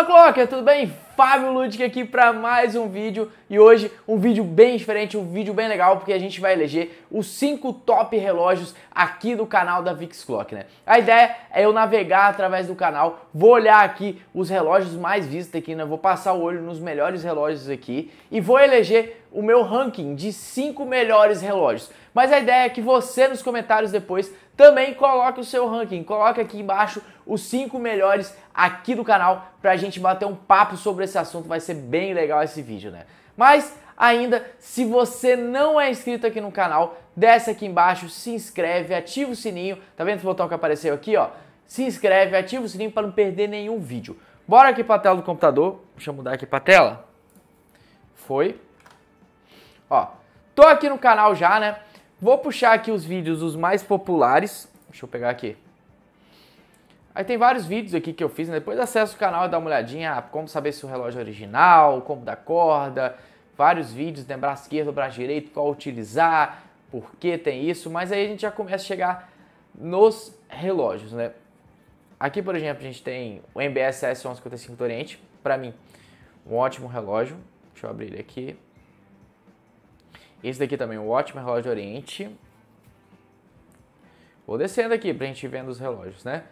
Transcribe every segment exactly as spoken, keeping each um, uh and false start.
Fala, Clocker, tudo bem? Fábio Ludic aqui para mais um vídeo e hoje um vídeo bem diferente, um vídeo bem legal porque a gente vai eleger os cinco top relógios aqui do canal da VixClock, né? A ideia é eu navegar através do canal, vou olhar aqui os relógios mais vistos aqui, né? Vou passar o olho nos melhores relógios aqui e vou eleger o meu ranking de cinco melhores relógios. Mas a ideia é que você nos comentários depois também coloque o seu ranking, coloque aqui embaixo os cinco melhores aqui do canal pra gente bater um papo sobre esse assunto, vai ser bem legal esse vídeo, né? Mas ainda, se você não é inscrito aqui no canal, desce aqui embaixo, se inscreve, ativa o sininho, tá vendo esse botão que apareceu aqui, ó? Se inscreve, ativa o sininho para não perder nenhum vídeo. Bora aqui pra tela do computador, deixa eu mudar aqui pra tela. Foi. Ó, tô aqui no canal já, né? Vou puxar aqui os vídeos, os mais populares. Deixa eu pegar aqui. Aí tem vários vídeos aqui que eu fiz, né? Depois acessa o canal e dá uma olhadinha. Ah, como saber se o relógio é original, como dar corda. Vários vídeos, né? Braço esquerdo, braço direito, qual utilizar, por que tem isso. Mas aí a gente já começa a chegar nos relógios, né? Aqui, por exemplo, a gente tem o M B S S onze cinquenta e cinco do Oriente. Pra mim, um ótimo relógio. Deixa eu abrir ele aqui. Esse daqui também, um ótimo relógio de Oriente. Vou descendo aqui pra gente ir vendo os relógios, né?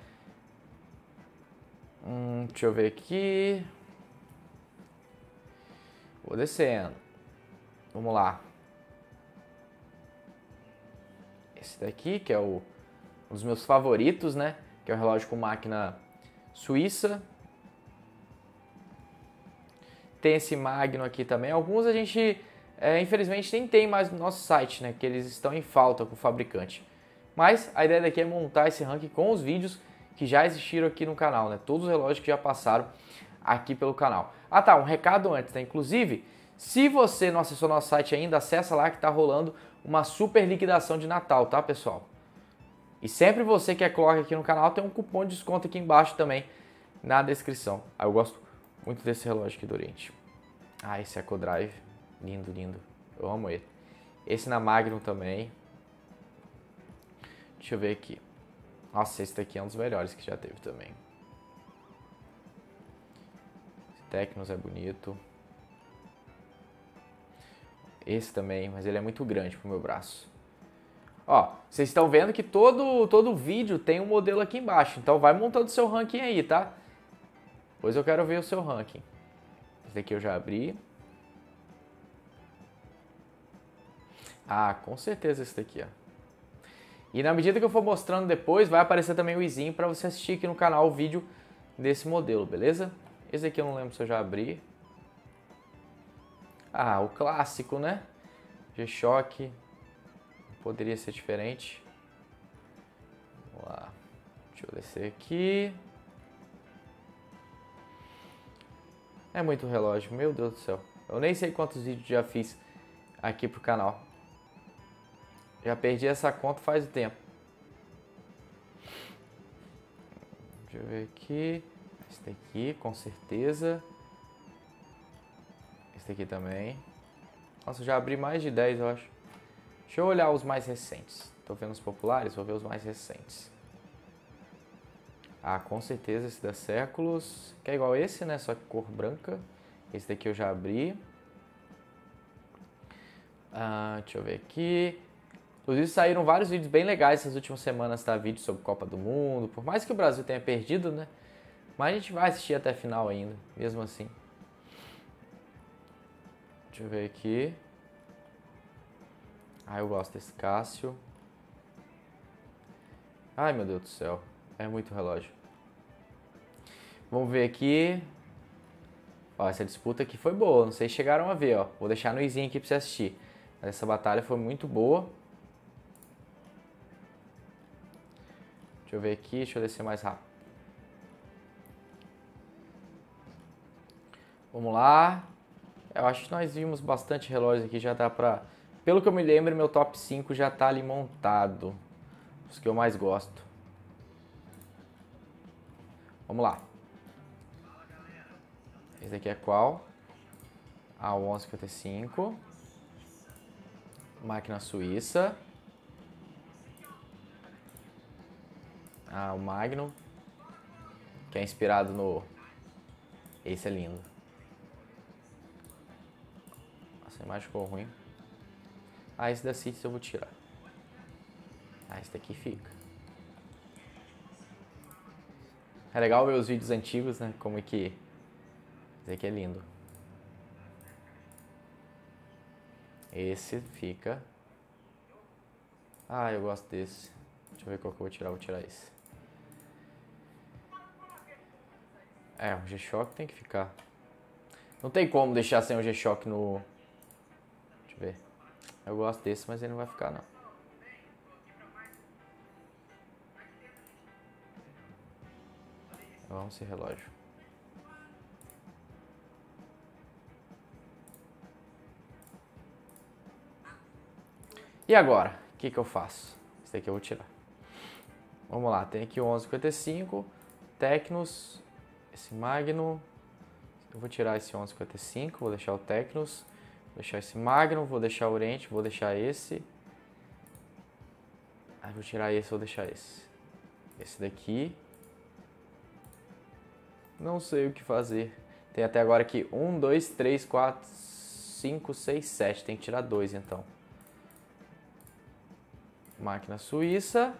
Hum, deixa eu ver aqui. Vou descendo. Vamos lá. Esse daqui, que é o, um dos meus favoritos, né? Que é o relógio com máquina suíça. Tem esse Magno aqui também. Alguns a gente... É, infelizmente nem tem mais no nosso site, né? Que eles estão em falta com o fabricante. Mas a ideia daqui é montar esse ranking com os vídeos que já existiram aqui no canal, né? Todos os relógios que já passaram aqui pelo canal. Ah tá, um recado antes, né? Inclusive, se você não acessou nosso site ainda, acessa lá que tá rolando uma super liquidação de Natal, tá, pessoal? E sempre você que é Clocker aqui no canal tem um cupom de desconto aqui embaixo também na descrição. Ah, eu gosto muito desse relógio aqui do Oriente. Ah, esse EcoDrive. Lindo, lindo. Eu amo ele. Esse na Magnum também. Deixa eu ver aqui. Nossa, esse daqui é um dos melhores que já teve também. Esse Tecnos é bonito. Esse também, mas ele é muito grande pro meu braço. Ó, vocês estão vendo que todo, todo vídeo tem um modelo aqui embaixo. Então vai montando o seu ranking aí, tá? Pois eu quero ver o seu ranking. Esse daqui eu já abri. Ah, com certeza esse daqui, ó. E na medida que eu for mostrando depois, vai aparecer também o izinho para você assistir aqui no canal o vídeo desse modelo, beleza? Esse aqui eu não lembro se eu já abri. Ah, o clássico, né? G-Shock. Poderia ser diferente. Vamos lá. Deixa eu descer aqui. É muito relógio, meu Deus do céu. Eu nem sei quantos vídeos já fiz aqui pro canal. Já perdi essa conta faz tempo. Deixa eu ver aqui. Esse daqui, com certeza. Esse daqui também. Nossa, eu já abri mais de dez, eu acho. Deixa eu olhar os mais recentes. Tô vendo os populares, vou ver os mais recentes. Ah, com certeza esse da Séculos. Que é igual esse, né? Só que cor branca. Esse daqui eu já abri. Ah, deixa eu ver aqui. Inclusive saíram vários vídeos bem legais essas últimas semanas, tá? Vídeos sobre Copa do Mundo. Por mais que o Brasil tenha perdido, né? Mas a gente vai assistir até a final ainda, mesmo assim. Deixa eu ver aqui. Ah, eu gosto desse Cássio. Ai, meu Deus do céu. É muito relógio. Vamos ver aqui. Ó, essa disputa aqui foi boa. Não sei se chegaram a ver, ó. Vou deixar no izinho aqui pra você assistir. Mas essa batalha foi muito boa. Deixa eu ver aqui, deixa eu descer mais rápido. Vamos lá. Eu acho que nós vimos bastante relógios aqui, já dá pra... Pelo que eu me lembro, meu top cinco já tá ali montado. Os que eu mais gosto. Vamos lá. Esse aqui é qual? Ah, o onze cinquenta e cinco. Máquina suíça. Ah, o Magnum, que é inspirado no Esse é lindo. Essa imagem ficou ruim. Ah, esse da Cities eu vou tirar. Ah, esse daqui fica. É legal ver os vídeos antigos, né? Como é que... Esse aqui é lindo. Esse fica... Ah, eu gosto desse. Deixa eu ver qual que eu vou tirar. Vou tirar esse. É, o G-Shock tem que ficar. Não tem como deixar sem o G-Shock no... Deixa eu ver. Eu gosto desse, mas ele não vai ficar, não. Vamos esse relógio. E agora? O que que eu faço? Esse daqui eu vou tirar. Vamos lá, tem aqui o onze cinquenta e cinco, Tecnos, esse Magnum. Eu vou tirar esse onze cinquenta e cinco, vou deixar o Tecnos, vou deixar esse Magnum, vou deixar o Oriente, vou deixar esse. Aí vou tirar esse, vou deixar esse. Esse daqui. Não sei o que fazer. Tem até agora aqui um, dois, três, quatro, cinco, seis, sete. Tem que tirar dois então. Máquina suíça.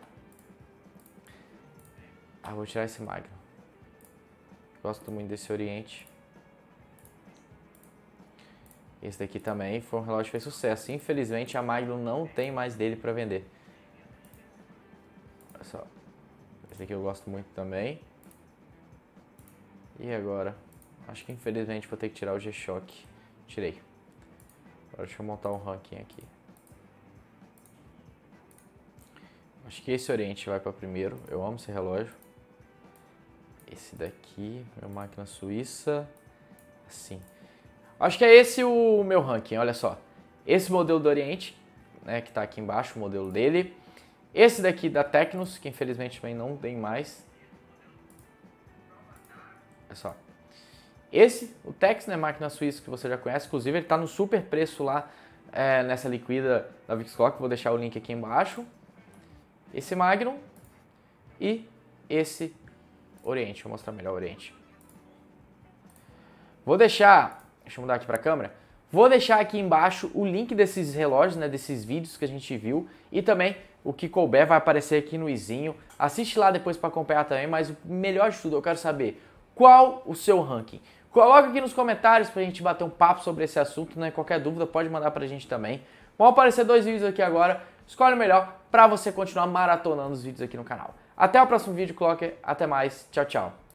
Ah, vou tirar esse Magnum. Gosto muito desse Oriente. Esse daqui também foi um relógio que fez sucesso. Infelizmente a Magnum não tem mais dele para vender. Olha só. Esse daqui eu gosto muito também. E agora? Acho que infelizmente vou ter que tirar o G-Shock. Tirei. Agora deixa eu montar um ranking aqui. Acho que esse Oriente vai para primeiro. Eu amo esse relógio. Esse daqui, meu máquina suíça. Assim. Acho que é esse o meu ranking, olha só. Esse modelo do Oriente, né, que está aqui embaixo, o modelo dele. Esse daqui da Tecnos, que infelizmente também não tem mais. Olha só. Esse, o Tex, né, máquina suíça que você já conhece. Inclusive ele está no super preço lá é, nessa liquida da VixClock. Vou deixar o link aqui embaixo. Esse Magnum e esse Oriente. Vou mostrar melhor o Oriente. Vou deixar, deixa eu mudar aqui para a câmera. Vou deixar aqui embaixo o link desses relógios, né, desses vídeos que a gente viu e também o que couber vai aparecer aqui no izinho. Assiste lá depois para acompanhar também, mas o melhor de tudo, eu quero saber qual o seu ranking. Coloca aqui nos comentários pra gente bater um papo sobre esse assunto, né? Qualquer dúvida pode mandar pra gente também. Vão aparecer dois vídeos aqui agora. Escolhe o melhor pra você continuar maratonando os vídeos aqui no canal. Até o próximo vídeo, Clocker. Até mais. Tchau, tchau.